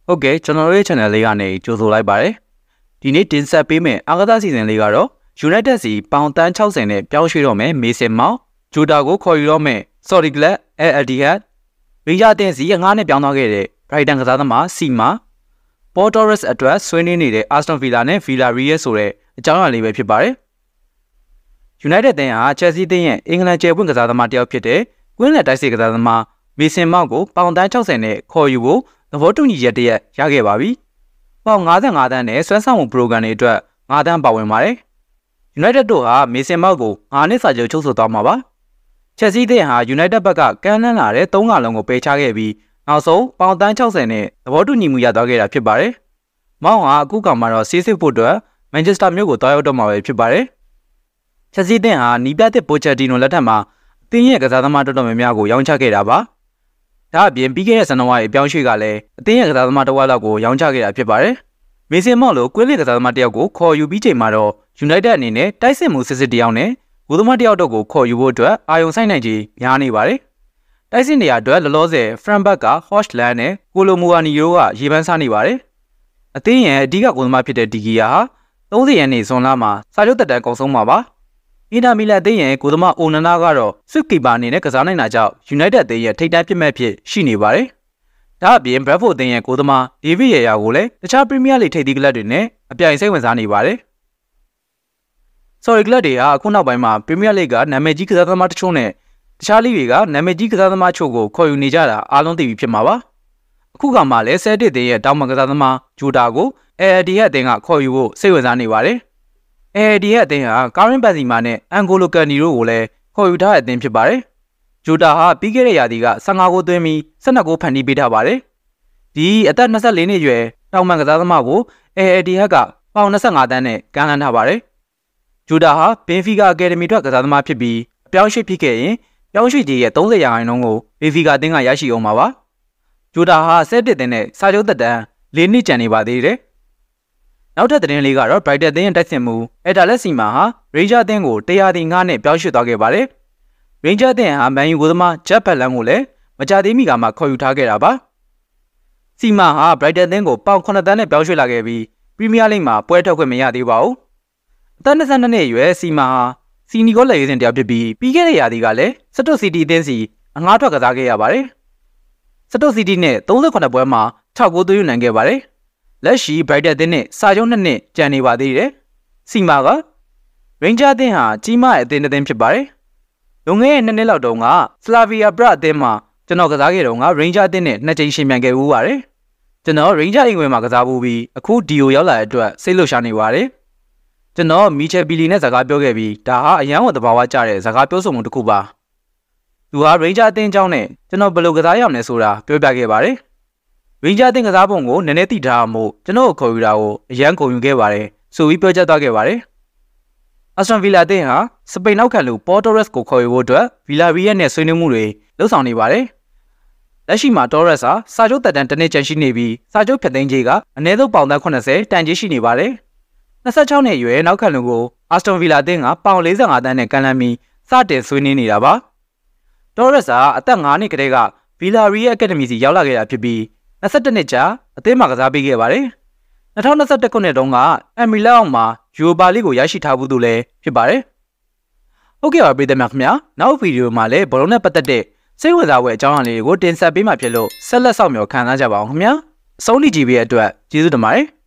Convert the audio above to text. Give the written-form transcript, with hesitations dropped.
Okay, general channel လေးကနေကြိုဆိုလိုက်ပါတယ်။ဒီနေ့တင်ဆက်ပေးမယ့်အားကစားစီစဉ်လေးကတော့ United စီပေါင်တန်း60နဲ့ပြောင်းရွှေ့တော့မယ်မေဆင်မောင်ဂျိုတာကိုခေါ်ယူတော့မယ် Sorry Glad addictive ရိယာတင်စီ9နဲ့ပြောင်းသွားခဲ့တဲ့ Brighton ကစားသမားစီမာပေါ်တော်ရက်စ်အတွက်ဆွေးနွေးနေတဲ့ Aston Villa နဲ့ Villarreal ဆိုတဲ့အကြောင်းအရာလေးပဲဖြစ်ပါတယ်။ United တင်ဟာ Chelsea တင်ရဲ့အင်္ဂလန်ကျယ်ပွင့်ကစားသမားတစ်ယောက်ဖြစ်တဲ့ကွင်းလက်တိုက်စစ်ကစားသမားမေဆင်မောင်ကိုပေါင်တန်း60နဲ့ခေါ်ယူဖို့သဘောတူညီချက်တရက်ရခဲ့ပါပြီ။ပေါင်55တန်းနဲ့ဆွဲဆောင်မှုပရိုဂရမ်တွေအတွက်5တန်းပါဝင်ပါတယ်။ United တို့ဟာမေဆင်မောင်ကို9နှစ်စာချုပ်ချုပ်ဆိုသွားမှာပါ။ Chelsea တင်ဟာ United ဘက်ကကမ်းလှမ်းလာတဲ့3ကလုံးကိုပယ်ချခဲ့ပြီးနောက်ဆုံးပေါင်တန်း60နဲ့သဘောတူညီမှုရသွားခဲ့တာဖြစ်ပါတယ်။မောင်ဟာအခုကမှတော့ဆေးစစ်ဖို့အတွက်မန်ချက်စတာမြို့ကိုတွားရောက်တော့မှာပဲဖြစ်ပါတယ်။ Chelsea တင်ဟာနီးပြတဲ့ပိုချက်တီနိုလက်ထက်မှာအသင်းရဲ့ကစားသမားတော်တော်များများကိုရောင်းချခဲ့တာပါ။ဒါအပြင်ပြီးခဲ့တဲ့ဇန်နဝါရီအပြောင်းရွှေ့ကလည်းအသင်းရဲ့ကစားသမားတစ်ဝက်လောက်ကိုရောင်းချခဲ့တာဖြစ်ပါတယ်။မေဆင်မောင်လိုကွင်းလစ်ကစားသမားတစ်ယောက်ကိုခေါ်ယူပြီးချိန်မှာတော့ United အနေနဲ့တိုက်စစ်မှုစစ်တစ်ယောက်နဲ့ဂိုးသမားတစ်ယောက်တို့ကိုခေါ်ယူဖို့အတွက်အာရုံစိုက်နိုင်ခြင်းများနေပါတယ်။တိုက်စစ်နေရာအတွက်လောလောဆယ် Frankfurt က Hochland နဲ့ကိုလိုမူဝါနီယိုကရေပန်းစားနေပါတယ်။အသင်းရဲ့အဓိကဂိုးသမားဖြစ်တဲ့ဒီဂီယာဟာ30ရက်နေ့ဇွန်လမှာစာချုပ်သက်တမ်းကုန်ဆုံးမှာပါ။အင်တာမီလန်အသင်းရဲ့ဂိုးသမားအိုနနာကတော့ဆွစ်ကီပါအနေနဲ့ကစားနိုင်တာကြောင့် United အသင်းရဲ့ထိပ်တန်းပြစ်မှတ်ဖြစ်ရှိနေပါတယ်။ဒါအပြင် Bradford အသင်းရဲ့ဂိုးသမားဒေးဗစ်ရေယာကိုလည်းတခြား Premier League ထိပ်သီးကလပ်တွေနဲ့အပြိုင်စိတ်ဝင်စားနေပါတယ်။ Sorry ကလပ်တွေဟာအခုနောက်ပိုင်းမှာ Premier League ကနာမည်ကြီးကစားသမားတချို့နဲ့တခြားလိတွေကနာမည်ကြီးကစားသမားချို့ကိုခေါ်ယူနေကြတာအားလုံးသိပြီဖြစ်မှာပါ။အခုကမှလည်းဆဲတစ်အသင်းရဲ့တောင်ပံကစားသမားဂျိုတာကို addictive အသင်းကခေါ်ယူဖို့စိတ်ဝင်စားနေပါတယ်။ addictive အသင်းဟာကာရင်ဘန်စီမာနဲ့အန်ဂိုလိုကန်နီတို့ကိုလည်းခေါ်ယူထားတဲ့အသင်းဖြစ်ပါတယ်။ဂျိုတာဟာပြီးခဲ့တဲ့ရာသီက15ဂိုးသွင်းပြီး12ဂိုးဖန်တီးပေးထားပါတယ်။ဒီအသက်24နှစ်အရွယ်တောင်ပံကစားသမားကို addictive ကပေါင်25တန်းနဲ့ကမ်းလှမ်းထားပါတယ်။ဂျိုတာဟာဘင်ဖီကာအကယ်ဒမီထွက်ကစားသမားဖြစ်ပြီးအပြောင်းရွှေ့ဖြစ်ခဲ့ရင်ပြောင်းရွှေ့ကြီးရဲ့30ရာခိုင်နှုန်းကိုဘင်ဖီကာအသင်းကရရှိအောင်ပါ။ဂျိုတာဟာဆဲတစ်တင်နဲ့စာချုပ်သက်တမ်း4နှစ်ကျန်နေပါသေးတယ်။နောက်ထပ်သတင်းလေးကတော့ Brighton အသင်းရဲ့တိုက်စစ်မှုEderletစီမာဟာ Ranger အသင်းကို105နဲ့ပြောင်းရွှေ့သွားခဲ့ပါတယ်။ Ranger အသင်းဟာမန်ယူကိုသမားဂျက်ဖက်လန်ကိုလည်းမကြသေးမီကမှခေါ်ယူထားခဲ့တာပါ။စီမာဟာ Brighton အသင်းကိုပေါင်9တန်းနဲ့ပြောင်းရွှေ့လာခဲ့ပြီး Premier League မှာပွဲထွက်ခွင့်မရသေးပါဘူး။အသက်22နှစ်အရွယ်စီမာဟာစီနီကိုလက်ရေးစင်တယောက်ဖြစ်ပြီးပြီးခဲ့တဲ့ရာသီကလည်းစတုတ်စီတီအသင်းစီအငှားထွက်ကစားခဲ့ရပါတယ်။စတုတ်စီတီနဲ့38ပွဲမှာ6ဂိုးသွင်းနိုင်ခဲ့ပါတယ်။လက်ရှိ Brighton အသင်းနဲ့စာချုပ်2နှစ်ကျန်နေပါသေးတယ်။စီမာက Ranger အသင်းဟာကြီးမားတဲ့အသင်းတစ်သင်းဖြစ်ပါတယ်။လွန်ခဲ့တဲ့2နှစ်လောက်တုန်းက Slavia Prague အသင်းမှာကျွန်တော်ကစားခဲ့တုန်းက Ranger အသင်းနဲ့2ကြိမ်ရှင်ပြိုင်ခဲ့ဦးပါတယ်။ကျွန်တော် Ranger အိမ်ဝင်မှာကစားဖို့ပြီးအခုဒီယိုရောက်လာတဲ့အတွက်စိတ်လှုပ်ရှားနေပါတယ်။ကျွန်တော်မီချယ်ဘီလီနဲ့စကားပြောခဲ့ပြီးဒါဟာအရန်ဝတ်တဘာဝကျတဲ့စကားပြောဆိုမှုတစ်ခုပါ။သူဟာ Ranger အသင်းအကြောင်းနဲ့ကျွန်တော်ဘယ်လိုကစားရမလဲဆိုတာပြောပြခဲ့ပါတယ်။ Ranger အသင်းကစားပုံကိုနည်းနည်းသိထားမှုကျွန်တော်ကိုခေါ်ယူတာကိုအရန်ကုန်ယူခဲ့ပါတယ်ဆိုပြီးပြောကြားသွားခဲ့ပါတယ်။ Aston Villa အသင်းဟာစပိန်နောက်ခံလူပေါ်တော်ရက်စ်ကိုခေါ်ယူဖို့အတွက် Villarreal နဲ့ဆွေးနွေးမှုတွေလုပ်ဆောင်နေပါတယ်။လက်ရှိမှာ Torres ဟာစာချုပ်သက်တမ်းတစ်နှစ်ကျန်ရှိနေပြီးစာချုပ်ဖြတ်သိမ်းခြင်းကအနည်းဆုံးပေါင်သန်း80တန်ကြေးရှိနေပါတယ်။26နှစ်အရွယ်နောက်ခံလူကို Aston Villa အသင်းကပေါင်45တန်းနဲ့ကန်လန်းပြီးစတင်ဆွေးနွေးနေတာပါ။ Torres ဟာအသက်9နှစ်ကတည်းက Villarreal Academy စီရောက်လာခဲ့တာဖြစ်ပြီး22နှစ်ကြာအသင်းမှာကစားပေးခဲ့ပါတယ်။2021ခုနှစ်တုန်းကအမ်မီလက်အောက်မှာယူရိုပါလိကိုရရှိထားဘူးသူလည်းဖြစ်ပါတယ်။ဟုတ်ကဲ့ပါပြည်သူများခင်ဗျာနောက်ဗီဒီယိုမှာလည်းဘောလုံးနဲ့ပတ်သက်တဲ့စိတ်ဝင်စားဖွယ်အကြောင်းအရာလေးတွေကိုတင်ဆက်ပေးမှာဖြစ်လို့ဆက်လက်စောင့်မျှော်ခံစားကြပါအောင်ခင်ဗျာအဆုံးထိကြည့်ပေးတဲ့အတွက်ကျေးဇူးတင်ပါတယ်။